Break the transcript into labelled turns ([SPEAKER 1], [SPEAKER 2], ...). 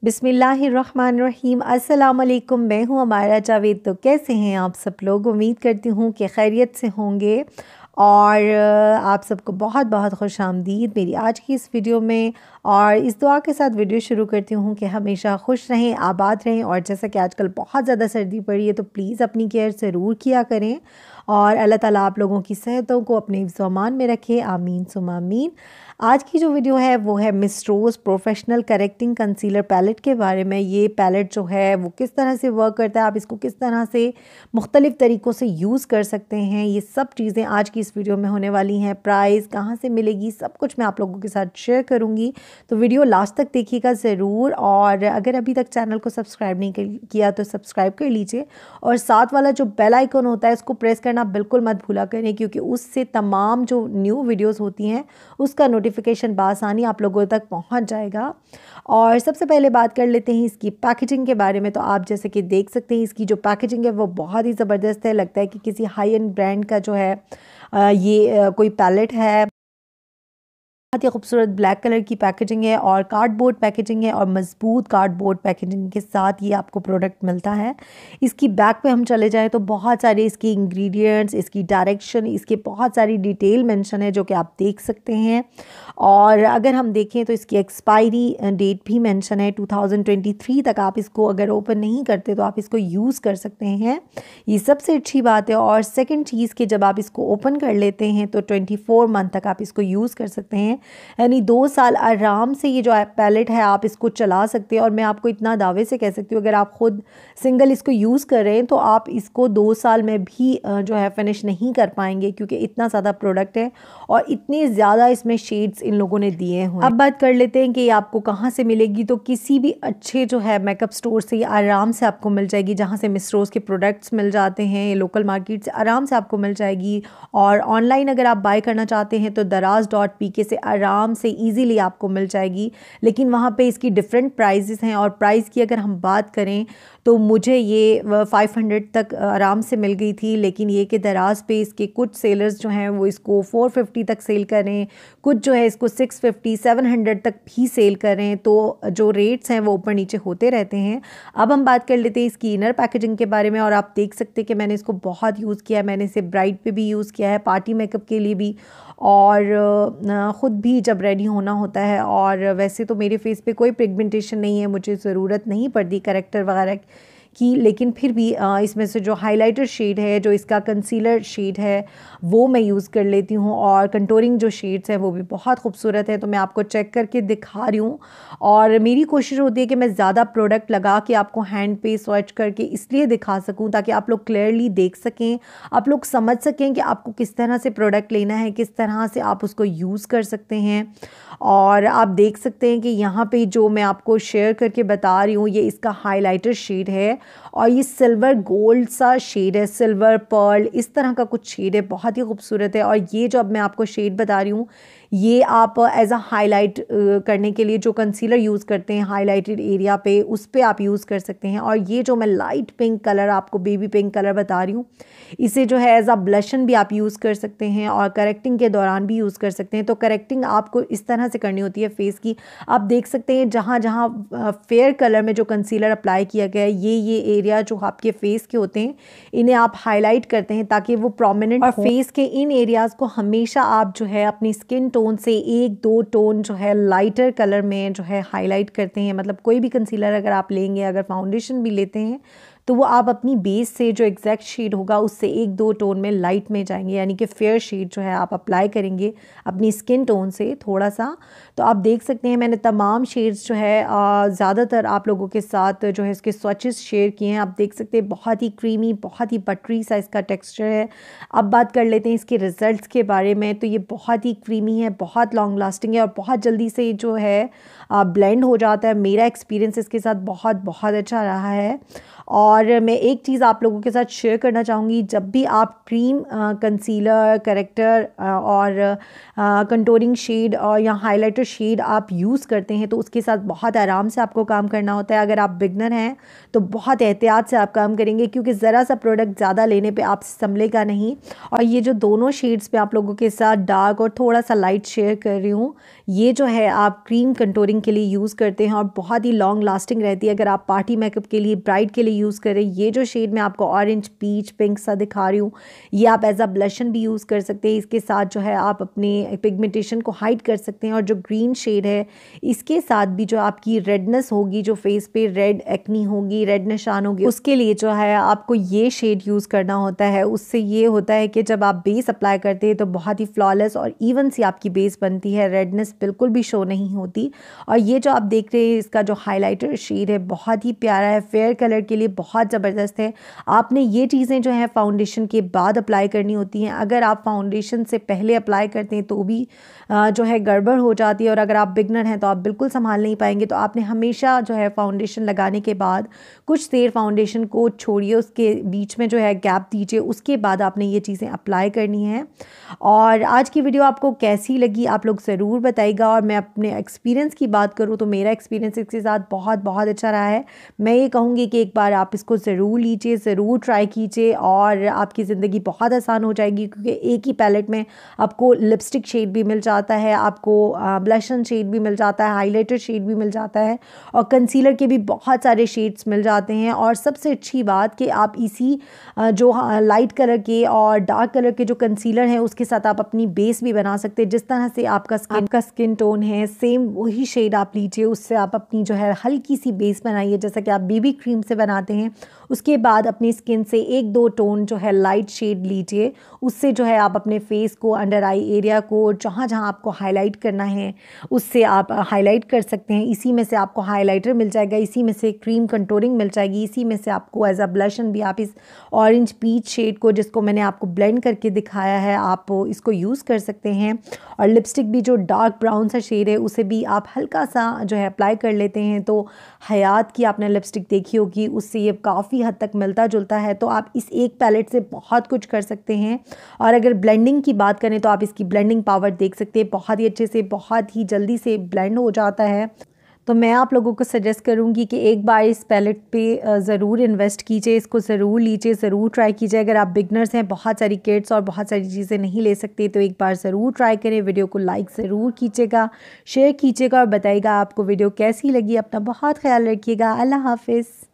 [SPEAKER 1] बिस्मिल्लाहिर्रहमानिर्रहीम। अस्सलाम वालेकुम। मैं हूँ अमायरा जावेद। तो कैसे हैं आप सब लोग? उम्मीद करती हूँ कि खैरियत से होंगे और आप सबको बहुत बहुत खुश आमदीद मेरी आज की इस वीडियो में। और इस दुआ के साथ वीडियो शुरू करती हूँ कि हमेशा खुश रहें, आबाद रहें। और जैसा कि आजकल बहुत ज़्यादा सर्दी पड़ी है तो प्लीज़ अपनी केयर ज़रूर किया करें और अल्लाह ताला आप लोगों की सेहतों को अपने हिफ्ज़-ओ-अमान में रखे, आमीन सुम्मा आमीन। आज की जो वीडियो है वो है Miss Rose professional correcting concealer palette के बारे में। ये पैलेट जो है वो किस तरह से वर्क करता है, आप इसको किस तरह से मुख्तलिफ़ तरीक़ों से यूज़ कर सकते हैं, ये सब चीज़ें आज की इस वीडियो में होने वाली हैं। प्राइस कहाँ से मिलेगी, सब कुछ मैं आप लोगों के साथ शेयर करूँगी। तो वीडियो लास्ट तक देखिएगा ज़रूर। और अगर अभी तक चैनल को सब्सक्राइब नहीं किया तो सब्सक्राइब कर लीजिए और साथ वाला जो बेल आइकन होता है उसको प्रेस करना बिल्कुल मत भूला करें, क्योंकि उससे तमाम जो न्यू वीडियोस होती हैं उसका नोटिफिकेशन बासानी आप लोगों तक पहुंच जाएगा। और सबसे पहले बात कर लेते हैं इसकी पैकेजिंग के बारे में। तो आप जैसे कि देख सकते हैं इसकी जो पैकेजिंग है वो बहुत ही ज़बरदस्त है। लगता है कि किसी हाई एंड ब्रांड का जो है ये कोई पैलेट है। बहुत ही खूबसूरत ब्लैक कलर की पैकेजिंग है और कार्डबोर्ड पैकेजिंग है और मजबूत कार्डबोर्ड पैकेजिंग के साथ ये आपको प्रोडक्ट मिलता है। इसकी बैक पे हम चले जाएं तो बहुत सारे इसकी इंग्रेडिएंट्स, इसकी डायरेक्शन, इसके बहुत सारी डिटेल मेंशन है जो कि आप देख सकते हैं। और अगर हम देखें तो इसकी एक्सपायरी डेट भी मेंशन है 2023 तक। आप इसको अगर ओपन नहीं करते तो आप इसको यूज़ कर सकते हैं, ये सबसे अच्छी बात है। और सेकेंड चीज़ कि जब आप इसको ओपन कर लेते हैं तो 24 मंथ तक आप इसको यूज़ कर सकते हैं, यानी 2 साल आराम से ये जो पैलेट है आप इसको चला सकते हैं। और मैं आपको इतना दावे से कह सकती हूँ अगर आप ख़ुद सिंगल इसको यूज़ कर रहे हैं तो आप इसको 2 साल में भी जो है फिनिश नहीं कर पाएंगे, क्योंकि इतना ज़्यादा प्रोडक्ट है और इतनी ज़्यादा इसमें शेड्स इन लोगों ने दिए हुए हैं। अब बात कर लेते हैं कि ये आपको कहाँ से मिलेगी। तो किसी भी अच्छे जो है मेकअप स्टोर से ये आराम से आपको मिल जाएगी, जहाँ से मिस रोज़ के प्रोडक्ट्स मिल जाते हैं। लोकल मार्केट से आराम से आपको मिल जाएगी। और ऑनलाइन अगर आप बाय करना चाहते हैं तो daraz.pk से आराम से इजीली आपको मिल जाएगी, लेकिन वहाँ पे इसकी डिफरेंट प्राइसेस हैं। और प्राइस की अगर हम बात करें तो मुझे ये 500 तक आराम से मिल गई थी, लेकिन ये कि दराज पे इसके कुछ सेलर्स जो हैं वो इसको 450 तक सेल करें, कुछ जो है इसको 650 700 तक भी सेल करें। तो जो रेट्स हैं वो ऊपर नीचे होते रहते हैं। अब हम बात कर लेते हैं इसकी इनर पैकेजिंग के बारे में। और आप देख सकते हैं कि मैंने इसको बहुत यूज़ किया है। मैंने इसे ब्राइड पे भी यूज़ किया है, पार्टी मेकअप के लिए भी, और ख़ुद भी जब रेडी होना होता है। और वैसे तो मेरे फेस पे कोई पिगमेंटेशन नहीं है, मुझे ज़रूरत नहीं पड़ती करेक्टर वगैरह की, लेकिन फिर भी इसमें से जो हाइलाइटर शेड है, जो इसका कंसीलर शेड है, वो मैं यूज़ कर लेती हूँ। और कंटूरिंग जो शेड्स हैं वो भी बहुत खूबसूरत है। तो मैं आपको चेक करके दिखा रही हूँ। और मेरी कोशिश होती है कि मैं ज़्यादा प्रोडक्ट लगा के आपको हैंड पे स्वैच करके इसलिए दिखा सकूँ ताकि आप लोग क्लियरली देख सकें, आप लोग समझ सकें कि आपको किस तरह से प्रोडक्ट लेना है, किस तरह से आप उसको यूज़ कर सकते हैं। और आप देख सकते हैं कि यहाँ पे जो मैं आपको शेयर करके बता रही हूँ ये इसका हाइलाइटर शेड है और ये सिल्वर गोल्ड सा शेड है, सिल्वर पर्ल इस तरह का कुछ शेड है, बहुत ही खूबसूरत है। और ये जो अब मैं आपको शेड बता रही हूँ ये आप एज अ हाईलाइट करने के लिए जो कंसीलर यूज़ करते हैं हाईलाइटेड एरिया पे, उस पे आप यूज़ कर सकते हैं। और ये जो मैं लाइट पिंक कलर आपको बेबी पिंक कलर बता रही हूँ इसे जो है एज अ ब्लशन भी आप यूज़ कर सकते हैं और करेक्टिंग के दौरान भी यूज़ कर सकते हैं। तो करेक्टिंग आपको इस तरह से करनी होती है फेस की। आप देख सकते हैं जहाँ जहाँ फेयर कलर में जो कंसीलर अप्लाई किया गया है ये एरिया जो आपके फेस के होते हैं इन्हें आप हाईलाइट करते हैं ताकि वो प्रोमिनेंट। और फेस के इन एरियाज़ को हमेशा आप जो है अपनी स्किन टोन से 1-2 टोन जो है लाइटर कलर में जो है हाईलाइट करते हैं। मतलब कोई भी कंसीलर अगर आप लेंगे, अगर फाउंडेशन भी लेते हैं तो वो आप अपनी बेस से जो एग्जैक्ट शेड होगा उससे 1-2 टोन में लाइट में जाएंगे, यानी कि फेयर शेड जो है आप अप्लाई करेंगे अपनी स्किन टोन से थोड़ा सा। तो आप देख सकते हैं मैंने तमाम शेड्स जो है ज़्यादातर आप लोगों के साथ जो है इसके स्वॉचेस शेयर किए हैं। आप देख सकते हैं बहुत ही क्रीमी, बहुत ही बटरी सा इसका टेक्स्चर है। अब बात कर लेते हैं इसके रिज़ल्ट्स के बारे में। तो ये बहुत ही क्रीमी है, बहुत लॉन्ग लास्टिंग है और बहुत जल्दी से जो है ब्लेंड हो जाता है। मेरा एक्सपीरियंस इसके साथ बहुत अच्छा रहा है। और और मैं एक चीज़ आप लोगों के साथ शेयर करना चाहूँगी, जब भी आप क्रीम कंसीलर करेक्टर और कंटूरिंग शेड और या हाइलाइटर शेड आप यूज़ करते हैं तो उसके साथ बहुत आराम से आपको काम करना होता है। अगर आप बिगनर हैं तो बहुत एहतियात से आप काम करेंगे, क्योंकि ज़रा सा प्रोडक्ट ज़्यादा लेने पे आप संभलेगा नहीं। और ये जो दोनों शेड्स पे आप लोगों के साथ डार्क और थोड़ा सा लाइट शेयर कर रही हूँ, ये जो है आप क्रीम कंटूरिंग के लिए यूज़ करते हैं और बहुत ही लॉन्ग लास्टिंग रहती है। अगर आप पार्टी मेकअप के लिए, ब्राइड के लिए यूज़ करें, ये जो शेड मैं आपको ऑरेंज पीच पिंक सा दिखा रही हूँ, ये आप एज अ ब्लशन भी यूज़ कर सकते हैं। इसके साथ जो है आप अपने पिगमेंटेशन को हाइड कर सकते हैं। और जो ग्रीन शेड है, इसके साथ भी जो आपकी रेडनेस होगी, जो फेस पे रेड एक्नी होगी, रेड निशान होगी, उसके लिए जो है आपको ये शेड यूज़ करना होता है। उससे ये होता है कि जब आप बेस अप्लाई करते हैं तो बहुत ही फ्लॉलेस और इवन सी आपकी बेस बनती है, रेडनेस बिल्कुल भी शो नहीं होती। और ये जो आप देख रहे हैं, इसका जो हाइलाइटर शेड है बहुत ही प्यारा है, फेयर कलर के लिए बहुत ज़बरदस्त है। आपने ये चीज़ें जो है फाउंडेशन के बाद अप्लाई करनी होती हैं। अगर आप फाउंडेशन से पहले अप्लाई करते हैं तो भी जो है गड़बड़ हो जाती है, और अगर आप बिगनर हैं तो आप बिल्कुल संभाल नहीं पाएंगे। तो आपने हमेशा जो है फाउंडेशन लगाने के बाद कुछ देर फाउंडेशन को छोड़िए, उसके बीच में जो है गैप दीजिए, उसके बाद आपने ये चीज़ें अप्लाई करनी है। और आज की वीडियो आपको कैसी लगी आप लोग ज़रूर बताइएगा। और मैं अपने एक्सपीरियंस की बात करूँ तो मेरा एक्सपीरियंस इसके साथ बहुत बहुत अच्छा रहा है। मैं ये कहूँगी कि एक बार आप इसको ज़रूर लीजिए, ज़रूर ट्राई कीजिए और आपकी ज़िंदगी बहुत आसान हो जाएगी, क्योंकि एक ही पैलेट में आपको लिपस्टिक शेड भी मिल जाता है, आपको ब्लशन शेड भी मिल जाता है, हाइलाइटर शेड भी मिल जाता है और कंसीलर के भी बहुत सारे शेड्स मिल जाते हैं। और सबसे अच्छी बात कि आप इसी जो लाइट कलर के और डार्क कलर के जो कंसीलर हैं उसके साथ आप अपनी बेस भी बना सकते हैं। जिस तरह से आपका स्किन टोन है, सेम वही शेड आप लीजिए, उससे आप अपनी जो है हल्की सी बेस बनाइए, जैसा कि आप बीबी क्रीम से बनाते हैं। उसके बाद अपनी स्किन से एक दो टोन जो है लाइट शेड लीजिए, उससे जो है आप अपने फेस को, अंडर आई एरिया को, जहाँ जहाँ आपको हाईलाइट करना है उससे आप हाईलाइट कर सकते हैं। इसी में से आपको हाइलाइटर मिल जाएगा, इसी में से क्रीम कंटूरिंग मिल जाएगी, इसी में से आपको एज अ ब्लशन भी आप इस ऑरेंज पीच शेड को, जिसको मैंने आपको ब्लेंड करके दिखाया है, आप इसको यूज़ कर सकते हैं। और लिपस्टिक भी जो डार्क ब्राउन सा शेड है उसे भी आप हल्का सा जो है अप्लाई कर लेते हैं। तो हयात की आपने लिपस्टिक देखी होगी, उससे ये काफ़ी हद तक मिलता जुलता है। तो आप इस एक पैलेट से बहुत कुछ कर सकते हैं। और अगर ब्लेंडिंग की बात करें तो आप इसकी ब्लेंडिंग पावर देख सकते हैं, बहुत ही अच्छे से, बहुत ही जल्दी से ब्लेंड हो जाता है। तो मैं आप लोगों को सजेस्ट करूंगी कि एक बार इस पैलेट पे ज़रूर इन्वेस्ट कीजिए, इसको ज़रूर लीजिए, ज़रूर ट्राई कीजिए। अगर आप बिगनर्स हैं, बहुत सारी किट्स और बहुत सारी चीज़ें नहीं ले सकते, तो एक बार ज़रूर ट्राई करें। वीडियो को लाइक ज़रूर कीजिएगा, शेयर कीजिएगा और बताइएगा आपको वीडियो कैसी लगी। अपना बहुत ख्याल रखिएगा। अल्लाह हाफिज़।